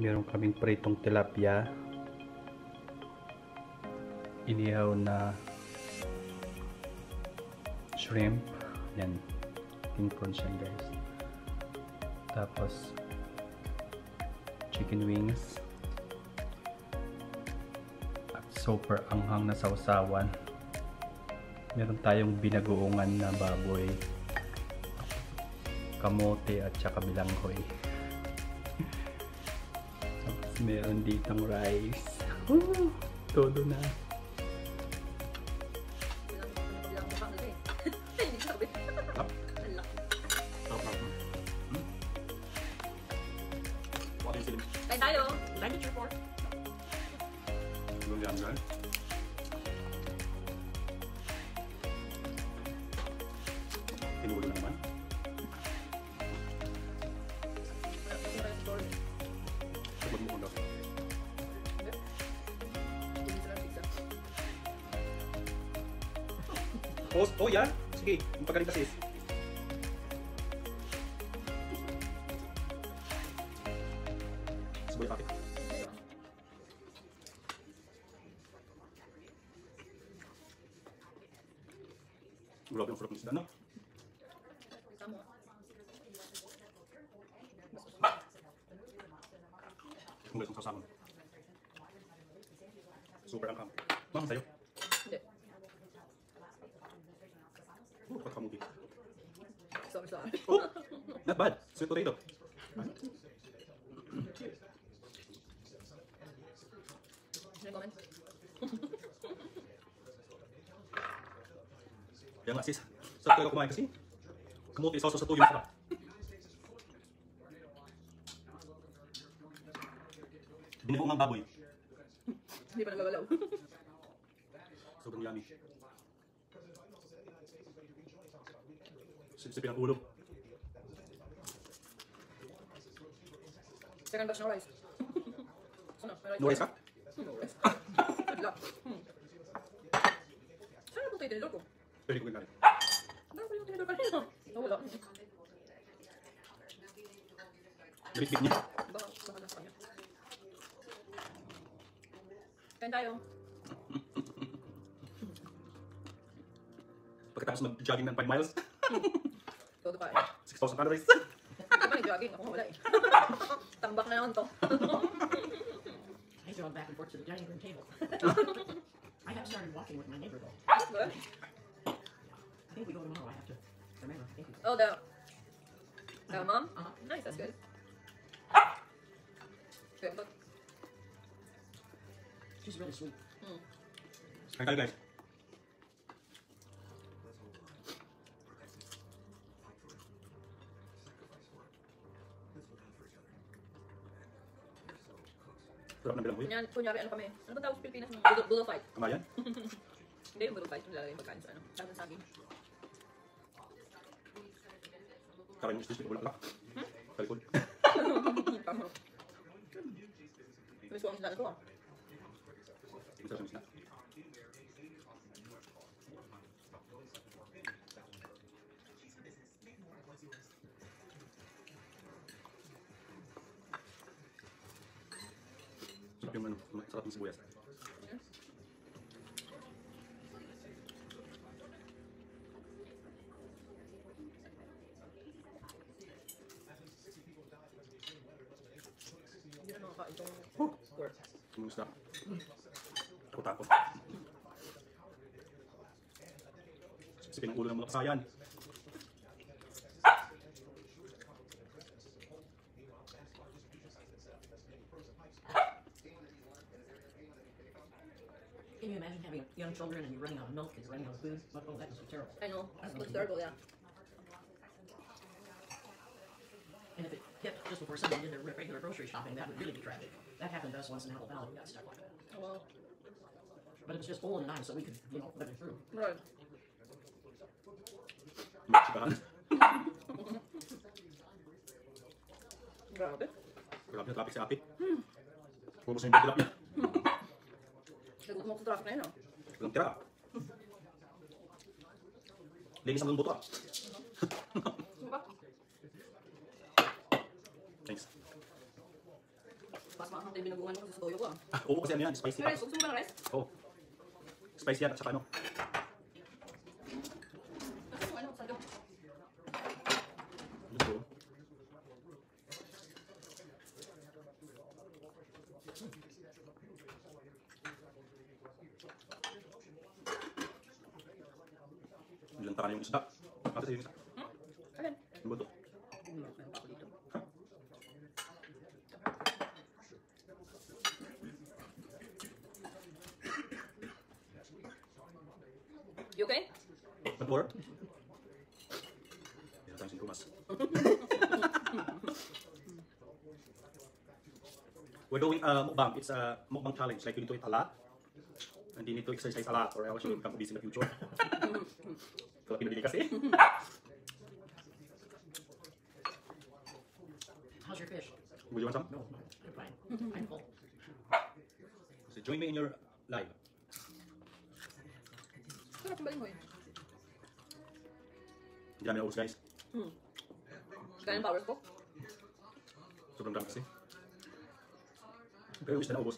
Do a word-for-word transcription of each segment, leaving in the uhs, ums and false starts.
Meron kaming pritong tilapia, inihaw na shrimp, yan, king prawns yan guys, tapos chicken wings at super anghang na sausawan. Meron tayong binagoongan na baboy, kamote at saka bilanghoy. Tapos meron ditong rice. Woo! Todo na. Kain tayo. Lime your fork. Yan guys. Tinulo na naman. Sabag mo daw. Oh, oh yan. Sige, magpagaling ka sis. Sabay kapit. Grabe ang sarap ng isda, no? Kung guys, ang sasama. Super ang kam. Ma'am, sa'yo? Hindi. Oh, pagkamuti. Sorry, sorry. Oh, not bad. Sweet potato. Comment. Kaya nga sis, sarap talaga kumain kasi kamuti sauce sa tuyo masarap. Binubuong ang baboy. Hindi pa nagagalaw. Sobrang yummy. Sipsipin ang ulo. Second batch ng rice. Ano? No rice ka? No rice. Wala. Saan na punta yung tinidor ko? Pwede ko ginalit. Ano pa yung tinidor kanina? Oh, wala. Bit-bit niya. Baka, baka nasa kanya. Kain tayo. Pagkatapos mag-jogging ng five miles, Todo pa eh. six thousand calories. Ito ba nag-jogging? Ako wala eh. Tambak na naman to. I drove back and forth to the dining room table. I have started walking with my neighbor though. That's good. I think we go tomorrow. I have to remember. I think we Oh, the... The mom? Uh-huh. Nice, that's good. Good, but... She's really sweet. Mm. Kain tayo guys. Sarap ng bilanghoy. Kunyari, kunyari ano kami? Ano ba tawag sa Pilipinas? Budol, budol fight. Kamayan? Hindi yung budol fight. Yung lalagay yung pagkain sa ano. Sarap ng saging. Karain yung stis, wala ka. Hmm? Kalikod. Gusto ko ang sinala ko ah. Masarap yung isda. Sarap yung ano, sarap yung sibuyas. Hindi na nakakain itong pork. Yung isda. Takot-takot. Sipin ang ulo ng mga kasayan. Can you imagine having young children and you're running out of milk and you're running out of food? But, oh, that is so terrible. I know. Looks terrible, yeah. And if it hit just before someone did their regular grocery shopping, that would really be tragic. That happened to us once in Apple Valley. We got stuck like that. Oh, well. But it was just Olin and I, so we could, you know, live it through. Right. Maksibahan. Grabe. Grabe na traffic si ate. Pumos na yung bilap niya. Nagutom ako sa traffic na yun, oh. Walang tira. Linis ang buto ah. Ano ba? Thanks. Ito yung binagungan ko sa toyo ko ah. Ah, oo, kasi ano yan, spicy. Rice, gusto mo ba ng rice? Oo. Spicy yan, at saka ano. Gusto mo ano, sando? Gusto. Nilantakan na yung isda. Ate sa'yo yung isda. Hmm? Alin? Ano ba ito? Hmm, meron pa ako dito. You okay? Pantor? Yan tayong singkumas. We're doing a mukbang. It's a mukbang challenge. Like you need to eat a lot. And you need to exercise a lot or else you will become obese in the future. Kalau pinabili kasi. How's your fish? Would you want some? No, I'm fine. I'm full. So join me in your live. Sarap yung balinghoy. Hindi namin naubos guys. Hmm. Kaya yung powers ko? Sobrang dami kasi. Pero wish na naubos.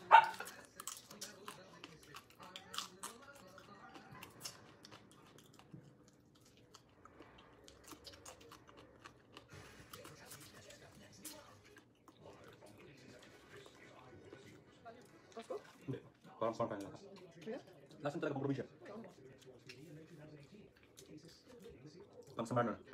Pasko? Hindi. Parang parang kanya lakas. Yeah. Lasan talaga pang probinsya. Pang Samar nun.